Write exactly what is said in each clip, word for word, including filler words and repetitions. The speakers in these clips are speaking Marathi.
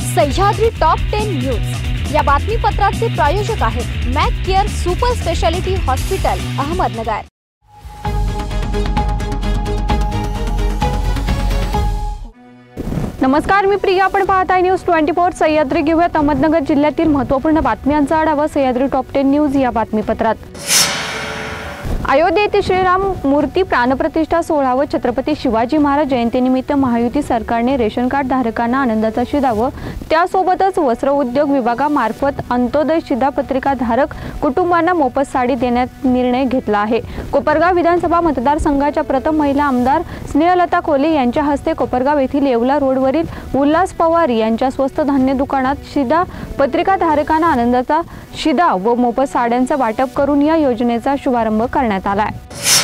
सह्याद्री टॉप टेन न्यूज या बातमीपत्राचे प्रायोजक आहेत Mac Care super speciality hospital Ahmednagar. नमस्कार, मी प्रिया, आपण पाहत आहे न्यूज ट्वेंटी फोर सह्याद्री। घेऊयात अहमदनगर जिल्ह्यातील महत्त्वपूर्ण बातम्यांचा आढावा सह्याद्री टॉप टेन न्यूज या बातमीपत्रात। अयोध्ये येथे श्रीराम मूर्ती प्राणप्रतिष्ठा सोहळा व छत्रपती शिवाजी महाराज जयंतीनिमित्त महायुती सरकारने रेशन कार्ड धारकांना आनंदाचा शिधा व त्यासोबतच वस्त्र उद्योग विभागामार्फत अंत्योदय शिधापत्रिका धारक कुटुंबांना मोफत साडी देण्यात निर्णय घेतला आहे। कोपरगाव विधानसभा मतदारसंघाच्या प्रथम महिला आमदार स्नेहलता कोले यांच्या हस्ते कोपरगाव येथील येवला रोडवरील उल्हास पवार यांच्या स्वस्त धान्य दुकानात शिधा पत्रिका धारकांना आनंदाचा शिधा व मोफत साड्यांचे वाटप करून या योजनेचा शुभारंभ करण्यात आला आहे।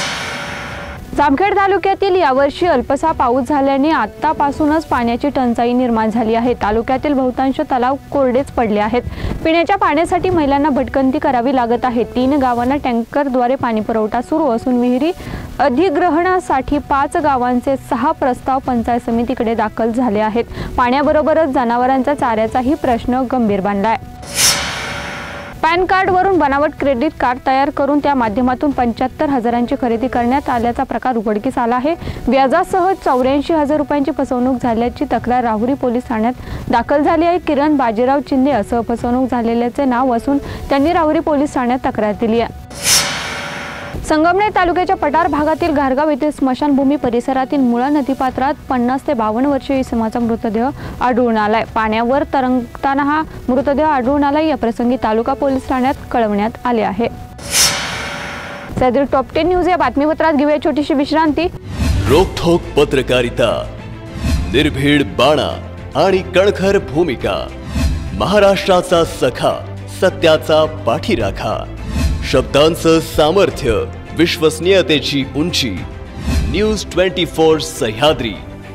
जामखेड तालुक्यातील यावर्षी अल्पसा पाऊस झाल्याने आतापासूनच पाण्याची टंचाई निर्माण झाली आहे। तालुक्यातील बहुतांश तलाव कोरडेच पडले आहेत। पिण्याच्या पाण्यासाठी महिलांना भटकंती करावी लागत आहे। तीन गावांना टँकरद्वारे पाणी पुरवठा सुरू असून विहिरी अधिग्रहणासाठी पाच गावांचे सहा प्रस्ताव पंचायत समितीकडे दाखल झाले आहेत। पाण्याबरोबरच जनावरांचा चाऱ्याचाही प्रश्न गंभीर बनला आहे। पॅन कार्ड वरून बनावट क्रेडिट कार्ड तयार करून त्या माध्यमातून पंच्याहत्तर हजारांची खरेदी करण्यात आल्याचा प्रकार उघडकीस आला आहे। व्याजासह चौऱ्याऐंशी हजार रुपयांची फसवणूक झाल्याची तक्रार राहुरी पोलीस ठाण्यात दाखल झाली आहे। किरण बाजीराव चिंदे असं फसवणूक झालेल्याचे नाव असून त्यांनी राहुरी पोलीस ठाण्यात तक्रार दिली आहे। संगमनेर तालुक्याच्या पठार भागातील घारगाव येथील स्मशानभूमी परिसरातील मुळा नदीपात्रात पन्नास ते बावन्न वर्षीय इसमाचा मृतदेह आढळून आलाय। पाण्यावर तरंगताना हा मृतदेह आढळून आलाय। या प्रसंगी तालुका पोलीस ठाण्यात कळवण्यात आले आहे। सह्याद्री टॉप टेन न्यूज या बातमीपत्रात घेऊया छोटीशी विश्रांती। रोखोक पत्रकारिता, निर्भीड बाणा आणि कणखर भूमिका, महाराष्ट्राचा सखा, सत्याचा पाठीराखा, शब्दांचं सामर्थ्य, विश्वसनीयतेची उंची, न्यूज ट्वेंटी फोर सह्याद्री।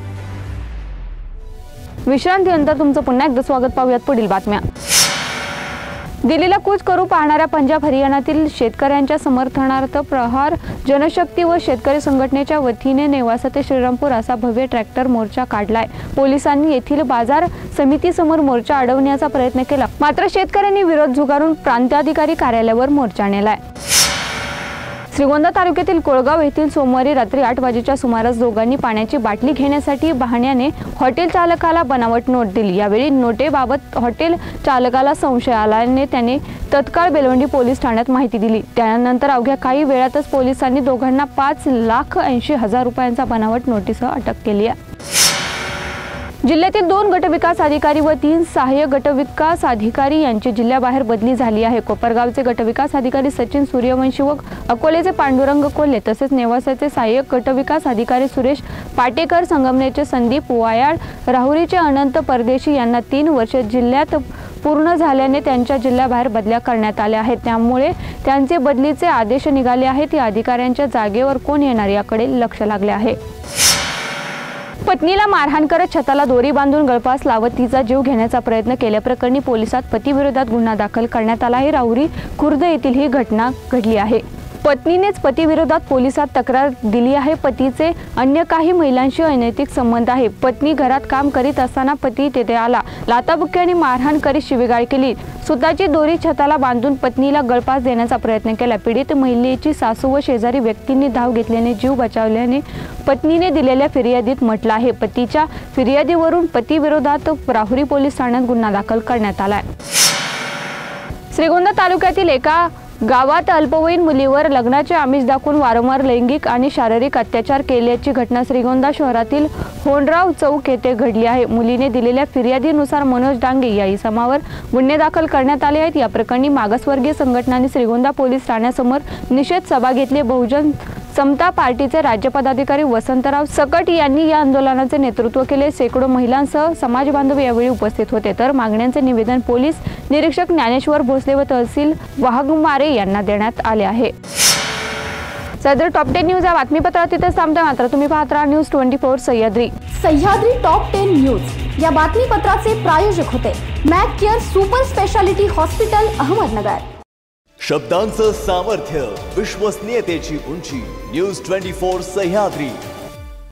विश्रांतीनंतर तुमचं पुन्हा एकदा स्वागत। पाहूयात पुढील बातम्या। दिल्लीला कूच करू पाहणाऱ्या पंजाब हरियाणातील शेतकऱ्यांच्या समर्थनार्थ प्रहार जनशक्ती व शेतकरी संघटनेच्या वतीने नेवासा ते श्रीरामपूर असा भव्य ट्रॅक्टर मोर्चा काढलाय। पोलिसांनी येथील बाजार समितीसमोर मोर्चा अडवण्याचा प्रयत्न केला, मात्र शेतकऱ्यांनी विरोध झुगारून प्रांताधिकारी कार्यालयावर मोर्चा नेलाय। श्रीगोंदा तालुक्यातील कोळगाव येथील सोमवारी रात्री आठ वाजेच्या सुमारास दोघांनी पाण्याची बाटली घेण्यासाठी बहाण्याने हॉटेल चालकाला बनावट नोट दिली। यावेळी नोटेबाबत हॉटेल चालकाला संशय आल्याने त्याने तत्काळ बेलवंडी पोलीस ठाण्यात माहिती दिली। त्यानंतर अवघ्या काही वेळातच पोलिसांनी दोघांना पाच लाख ऐंशी हजार रुपयांचा बनावट नोटीसह अटक केली आहे। जिल्ह्यातील दोन गटविकास अधिकारी व तीन सहाय्यक गटविकास अधिकारी यांची जिल्ह्याबाहेर बदली झाली आहे। कोपरगावचे गटविकास अधिकारी सचिन सूर्यवंशी व अकोलेचे पांडुरंग कोल्हे तसेच नेवासाचे सहाय्यक गटविकास अधिकारी सुरेश पाटेकर, संगमनेरचे संदीप वायाळ, राहुरीचे अनंत परदेशी यांना तीन वर्ष जिल्ह्यात पूर्ण झाल्याने त्यांच्या जिल्ह्याबाहेर बदल्या करण्यात आल्या आहेत। त्यामुळे त्यांचे बदलीचे आदेश निघाले आहेत। या अधिकाऱ्यांच्या जागेवर कोण येणार याकडे लक्ष लागले आहे। पत्नीला मारहाण करत छताला दोरी बांधून गळफास लावत तिचा जीव घेण्याचा प्रयत्न केल्याप्रकरणी पोलिसात पतीविरोधात गुन्हा दाखल करण्यात आला आहे। राहुरी खुर्द येथील ही घटना घडली आहे। पत्नीनेच पतीविरोधात पोलिसात तक्रार दिली आहे। पतीचे अन्य काही महिलांशी अनैतिक संबंध आहे। पत्नी घरात काम करीत असताना पती तेथे आला, लाथाबुक्क्याने मारहाण करीत शिवीगाळ केली। सुताची दोरी छताला बांधून पत्नीला गळफास देण्याचा प्रयत्न केला। पीडित महिलेची सासू व शेजारी व्यक्तींनी धाव घेतल्याने जीव बचावल्याने पत्नीने दिलेल्या फिर्यादीत म्हटलं आहे। पतीच्या फिर्यादीवरून पतीविरोधात राहुरी पोलीस ठाण्यात गुन्हा दाखल करण्यात आलाय। श्रीगोंदा तालुक्यातील एका गावात अल्पवयीन मुलीवर लग्नाचे आमिष दाखवून वारंवार लैंगिक आणि शारीरिक अत्याचार केल्याची घटना श्रीगोंदा शहरातील होंडराव चौक येथे घडली आहे। मुलीने दिलेल्या फिर्यादीनुसार मनोज डांगे या इसमावर गुन्हे दाखल करण्यात आले आहेत। या प्रकरणी मागासवर्गीय संघटनांनी श्रीगोंदा पोलीस ठाण्यासमोर निषेध सभा घेतली। बहुजन समता पार्टीचे राज्य पदाधिकारी वसंतराव सकट यांनी या आंदोलनाचे नेतृत्व केले। शेकडो महिलांसह समाज बांधव यावेळी उपस्थित होते। तर मागण्यांचे निवेदन पोलीस निरीक्षक ज्ञानेश्वर भोसले व तहसील वाघमारे यांना देण्यात आले आहे। सह्याद्री टॉप टेन न्यूज या बातमीपत्रात तिथे थांबते, मात्र तुम्ही पाहत राहा news twenty four Sahyadri. Sahyadri top ten news या बातमीपत्राचे प्रायोजक होते Mac Care super speciality hospital Ahmednagar. शब्दांचं सामर्थ्य, विश्वसनीयतेची उंची, न्यूज ट्वेंटी फोर सह्याद्री।